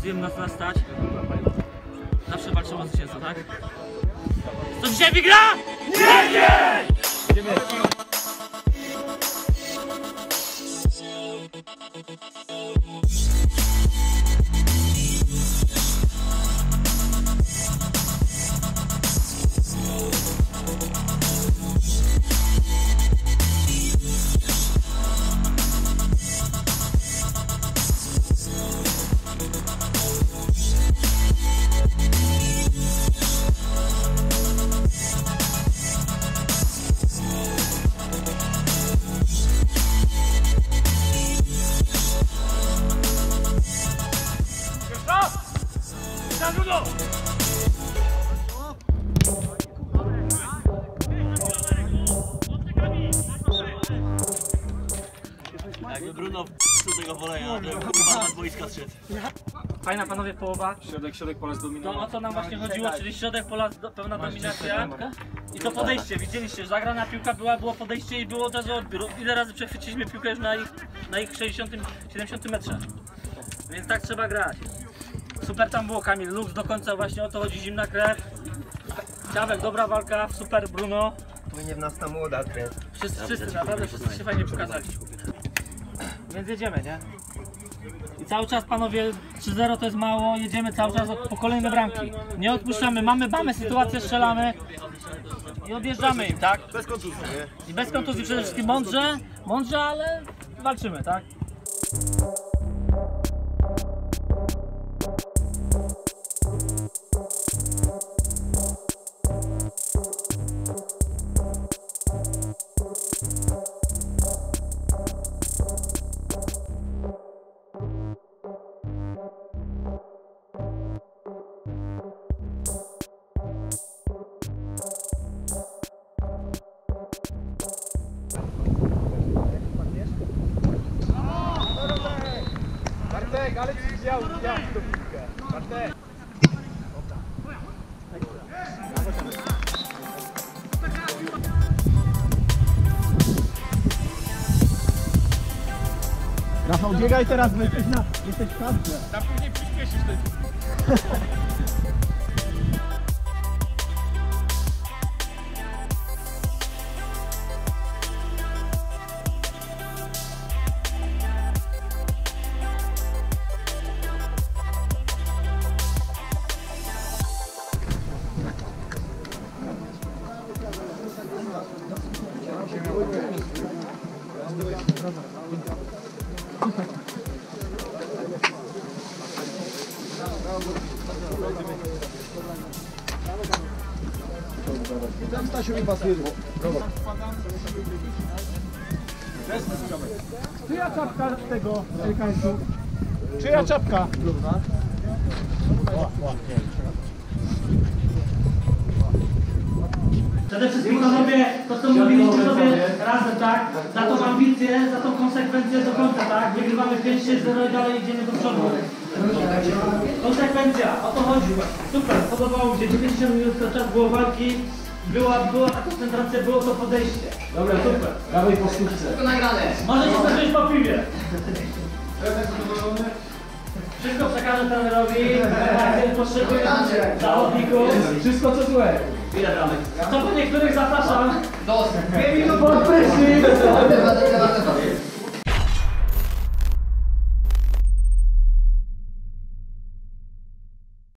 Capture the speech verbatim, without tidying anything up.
wiem na co nas stać. Zawsze walczą o zwycięstwo, tak? Co dzisiaj wygra? Nie, nie! Jakby Bruno w tego woleja, to kurwa z boiska zszedł. Fajna panowie połowa. Środek, środek pola To zdominował. o co nam właśnie chodziło, czyli środek pola, do, pełna dominacja. I to podejście, widzieliście, że zagrana piłka była, było podejście i było od razu odbiór. Ile razy przechwyciliśmy piłkę już na ich, na ich sześćdziesiątym, siedemdziesiątym metrze. Więc tak trzeba grać. Super tam było, Kamil, luks do końca, właśnie o to chodzi, zimna krew. Ciawek, dobra walka, super Bruno. Płynie w nas ta młoda krew. Wszyscy, wszyscy, naprawdę wszyscy się fajnie pokazali. Więc jedziemy, nie? I cały czas, panowie, trzy zero to jest mało, jedziemy cały czas po kolejne bramki. Nie odpuszczamy, mamy, mamy sytuację, strzelamy i odjeżdżamy im, tak? Bez kontuzji, nie? I bez kontuzji przede wszystkim mądrze, mądrze, ale walczymy, tak? Bartek, ale ci wziął, wziął tą piłkę. Bartek. Rafał, biegaj teraz, bo jesteś na... jesteś w kadrze. Tam później przyspieszysz ten. Tam Stasiu mi pasuje. Czyja czapka tego Amerykańców? Czyja czapka? Przede wszystkim panowie, to co mówiliście sobie razem, tak? Za tą ambicję, za tą konsekwencję do końca, tak? Wygrywamy pięć sześć zero i dalej idziemy do przodu. Konsekwencja, o to chodzi. Super, podobało mi się, dziewięćdziesiąt minut to czas było walki, była, była ta koncentracja, było to podejście. Dobra, super. Dawaj po sztuczce. Możecie skończyć po piwie. Wszystko przekażę trenerowi, potrzebuję zawodników. Wszystko co złe. Ile bramek? Co po niektórych zapraszam. Dwie minuty pod prysznic.